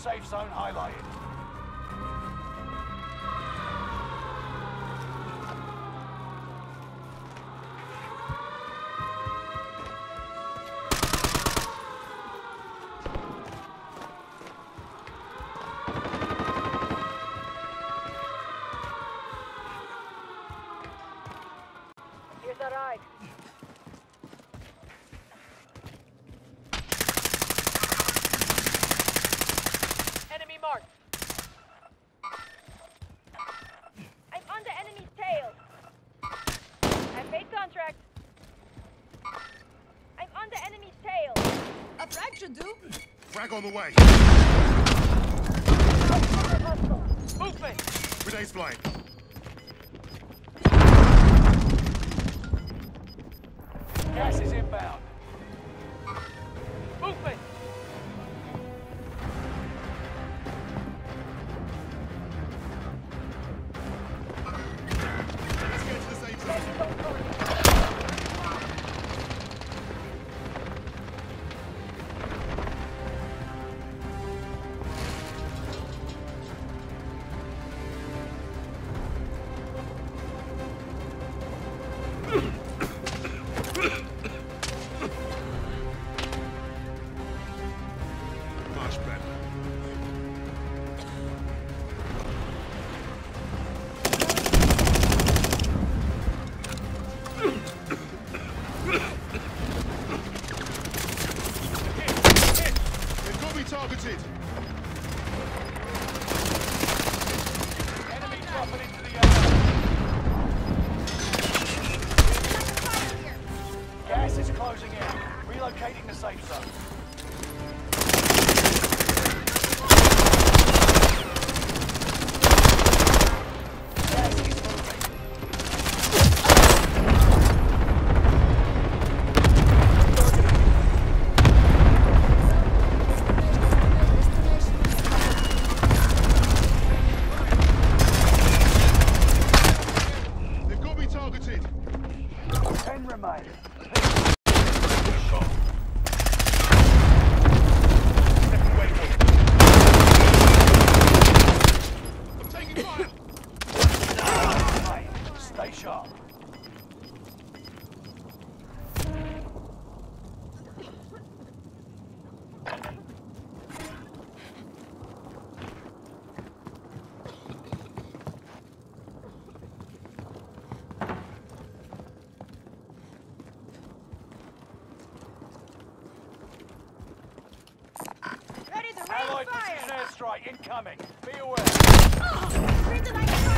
safe zone highlighted. Here's the ride. Enemy marked. I'm on the enemy's tail. I paid contract. I'm on the enemy's tail. A frag should do. Frag on the way. Movement. Grenades flying. Gas is inbound. Movement. Let's get to the safe zone. Much better. They've got me targeted. Enemy dropping into the area. Gas is closing in. Relocating the safe zone. Gas is moving. They've got me targeted. 10 remain. I'm taking fire. Remain. Stay sharp. Ready to rain Allied fire. precision airstrike incoming. Be aware. Read the light.